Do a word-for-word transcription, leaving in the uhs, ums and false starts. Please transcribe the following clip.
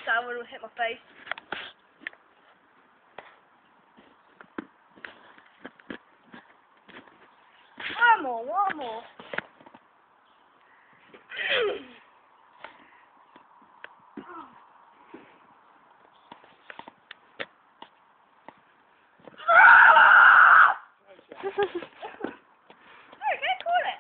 that one will hit my face. One more, one more. Okay, call it.